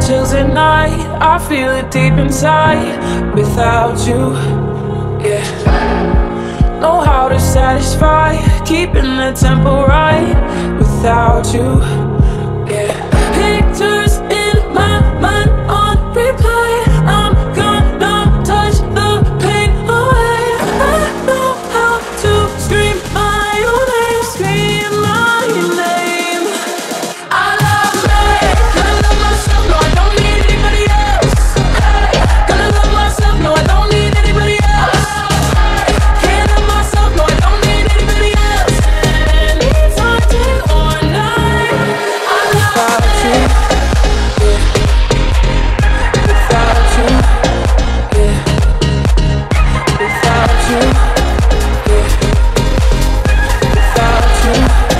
chills at night, I feel it deep inside. Without you, yeah. Know how to satisfy, keeping the tempo right. Without you, yeah. Pictures in my mind on replay. I'm gonna touch the pain away. I know how to scream my own name, scream my name. I love me, gonna love myself, no I don't need anybody else. Hey, gonna love myself, no I don't need anybody else. Can't love myself, no I don't need anybody else. Anytime, day or night, I love you. Without you, yeah. Without you, yeah. Without you,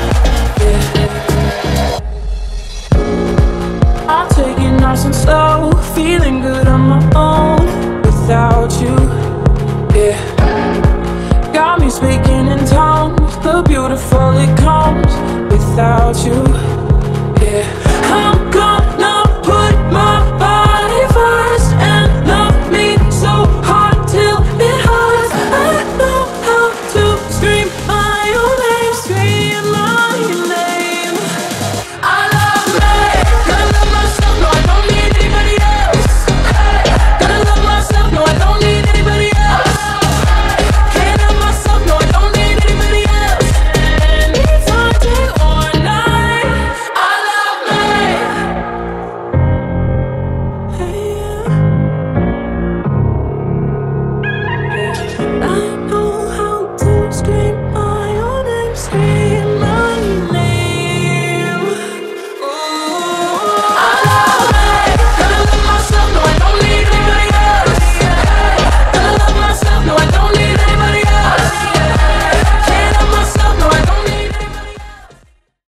yeah. I'm taking nice and slow, feeling good on my own. Without you, yeah. Got me speaking in tongues, the beautiful it comes. Without you.